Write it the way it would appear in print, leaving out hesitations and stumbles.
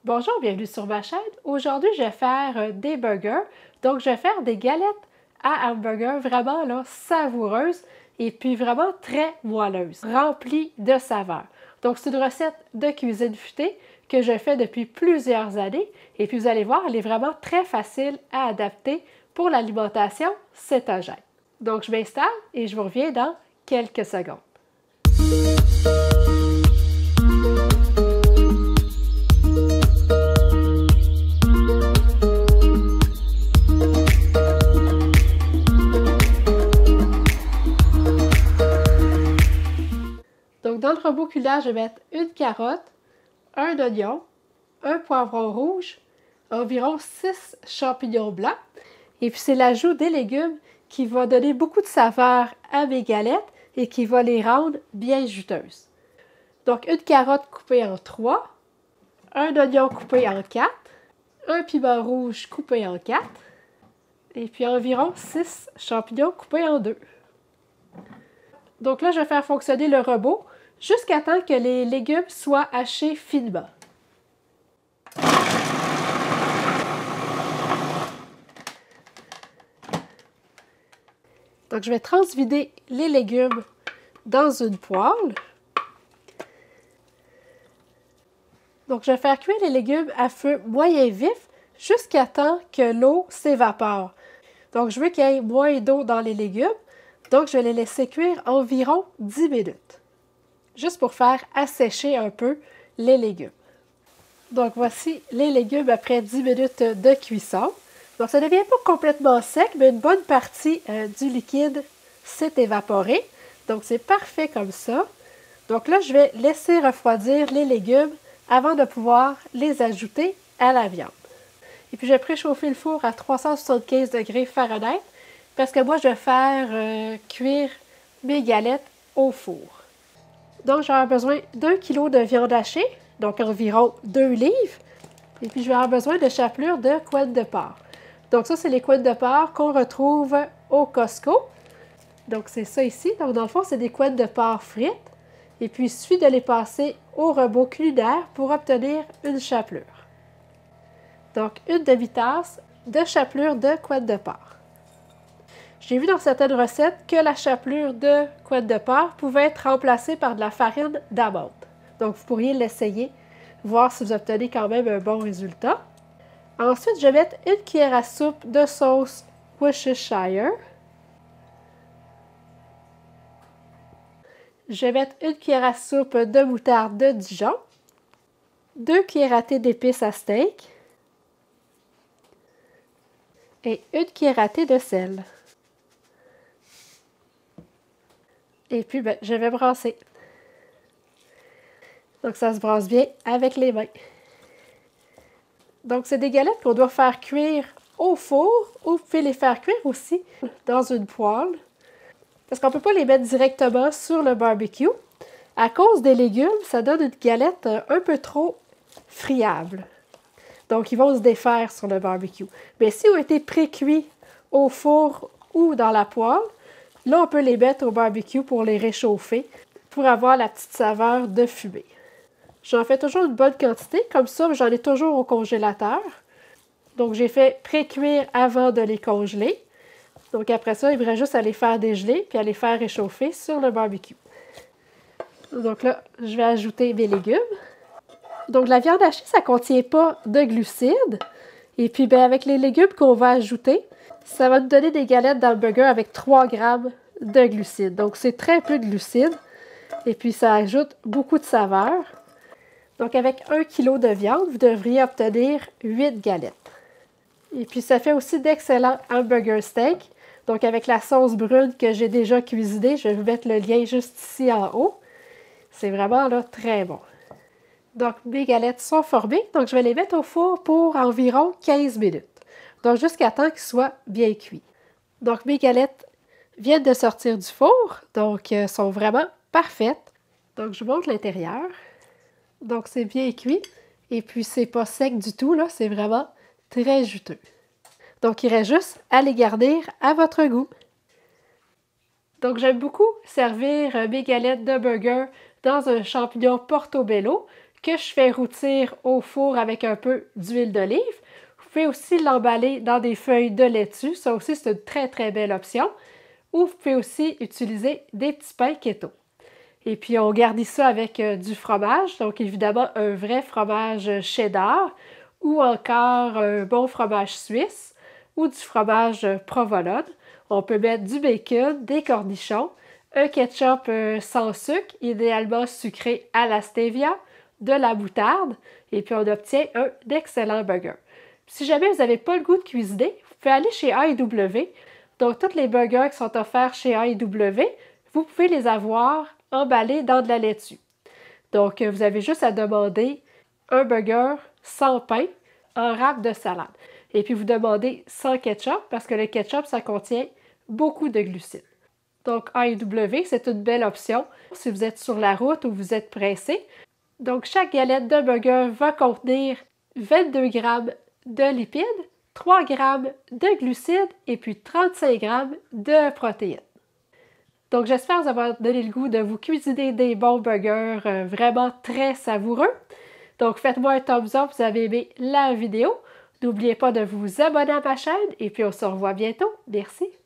Bonjour, bienvenue sur ma chaîne. Aujourd'hui, je vais faire des burgers. Donc, je vais faire des galettes à hamburger vraiment là, savoureuses et puis vraiment très moelleuses, remplies de saveurs. Donc, c'est une recette de cuisine futée que je fais depuis plusieurs années. Et puis, vous allez voir, elle est vraiment très facile à adapter pour l'alimentation cétogène. Donc, je m'installe et je vous reviens dans quelques secondes. Donc, dans le robot cuillère, je vais mettre une carotte, un oignon, un poivron rouge, environ 6 champignons blancs. Et puis, c'est l'ajout des légumes qui va donner beaucoup de saveur à mes galettes et qui va les rendre bien juteuses. Donc, une carotte coupée en 3, un oignon coupé en 4, un piment rouge coupé en 4, et puis environ 6 champignons coupés en 2. Donc là, je vais faire fonctionner le robot jusqu'à temps que les légumes soient hachés finement. Donc, je vais transvider les légumes dans une poêle. Donc, je vais faire cuire les légumes à feu moyen vif jusqu'à temps que l'eau s'évapore. Donc, je veux qu'il y ait moins d'eau dans les légumes. Donc, je vais les laisser cuire environ 10 minutes, juste pour faire assécher un peu les légumes. Donc, voici les légumes après 10 minutes de cuisson. Donc, ça ne devient pas complètement sec, mais une bonne partie du liquide s'est évaporée. Donc, c'est parfait comme ça. Donc là, je vais laisser refroidir les légumes avant de pouvoir les ajouter à la viande. Et puis, je vais préchauffer le four à 375 degrés Fahrenheit parce que moi, je vais faire cuire mes galettes au four. Donc, j'aurai besoin d'1 kg de viande hachée, donc environ 2 livres. Et puis, je vais avoir besoin de chapelure de couenne de porc. Donc, ça, c'est les couennes de porc qu'on retrouve au Costco. Donc, c'est ça ici. Donc, dans le fond, c'est des couennes de porc frites. Et puis, il suffit de les passer au robot culinaire pour obtenir une chapelure. Donc, une demi-tasse de chapelure de couenne de porc. J'ai vu dans certaines recettes que la chapelure de couenne de porc pouvait être remplacée par de la farine d'amande. Donc, vous pourriez l'essayer, voir si vous obtenez quand même un bon résultat. Ensuite, je vais mettre une cuillère à soupe de sauce Worcestershire. Je vais mettre une cuillère à soupe de moutarde de Dijon. 2 cuillères à thé d'épices à steak. Et une cuillère à thé de sel. Et puis, je vais brasser. Donc, ça se brasse bien avec les mains. Donc, c'est des galettes qu'on doit faire cuire au four ou vous pouvez les faire cuire aussi dans une poêle. Parce qu'on ne peut pas les mettre directement sur le barbecue. À cause des légumes, ça donne une galette un peu trop friable. Donc, ils vont se défaire sur le barbecue. Mais s'ils ont été pré-cuits au four ou dans la poêle, là, on peut les mettre au barbecue pour les réchauffer, pour avoir la petite saveur de fumée. J'en fais toujours une bonne quantité, comme ça, j'en ai toujours au congélateur. Donc, j'ai fait pré-cuire avant de les congeler. Donc, après ça, il faudrait juste à les faire dégeler puis à les faire réchauffer sur le barbecue. Donc là, je vais ajouter mes légumes. Donc, la viande hachée, ça ne contient pas de glucides. Et puis, avec les légumes qu'on va ajouter, ça va nous donner des galettes d'hamburger avec 3 grammes de glucides. Donc, c'est très peu de glucides. Et puis, ça ajoute beaucoup de saveur. Donc, avec 1 kg de viande, vous devriez obtenir 8 galettes. Et puis, ça fait aussi d'excellents hamburger steak. Donc, avec la sauce brune que j'ai déjà cuisinée, je vais vous mettre le lien juste ici en haut. C'est vraiment là très bon. Donc, mes galettes sont formées. Donc, je vais les mettre au four pour environ 15 minutes. Donc, jusqu'à temps qu'ils soient bien cuits. Donc, mes galettes viennent de sortir du four. Donc, sont vraiment parfaites. Donc, je vous montre l'intérieur. Donc, c'est bien cuit. Et puis, c'est pas sec du tout, là. C'est vraiment très juteux. Donc, il reste juste à les garnir à votre goût. Donc, j'aime beaucoup servir mes galettes de burger dans un champignon portobello que je fais rôtir au four avec un peu d'huile d'olive. Vous pouvez aussi l'emballer dans des feuilles de laitue. Ça aussi, c'est une très, très belle option. Ou vous pouvez aussi utiliser des petits pains keto. Et puis, on garnit ça avec du fromage. Donc, évidemment, un vrai fromage cheddar ou encore un bon fromage suisse ou du fromage provolone. On peut mettre du bacon, des cornichons, un ketchup sans sucre, idéalement sucré à la stevia, de la moutarde, et puis on obtient un excellent burger. Si jamais vous n'avez pas le goût de cuisiner, vous pouvez aller chez A&W. Donc, tous les burgers qui sont offerts chez A&W, vous pouvez les avoir emballés dans de la laitue. Donc, vous avez juste à demander un burger sans pain en râpe de salade. Et puis, vous demandez sans ketchup parce que le ketchup, ça contient beaucoup de glucides. Donc, A&W, c'est une belle option si vous êtes sur la route ou vous êtes pressé. Donc, chaque galette de burger va contenir 22 grammes de lipides, 3 grammes de glucides et puis 35 grammes de protéines. Donc, j'espère vous avoir donné le goût de vous cuisiner des bons burgers vraiment très savoureux. Donc, faites-moi un thumbs up si vous avez aimé la vidéo. N'oubliez pas de vous abonner à ma chaîne et puis on se revoit bientôt. Merci!